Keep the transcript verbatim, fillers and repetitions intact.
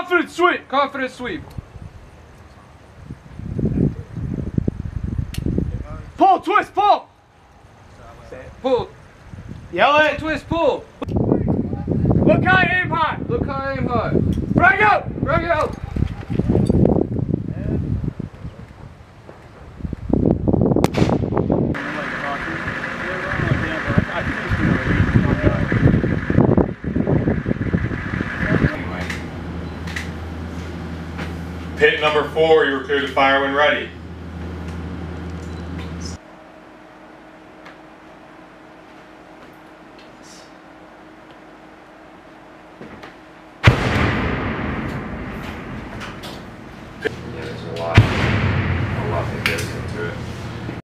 Confident sweep. Confident sweep. Pull, twist, pull. Pull. Yell it. Twist, pull. Look high, aim high. Look high, aim high. Drag out. Drag out. Pit number four, you were cleared to fire when ready.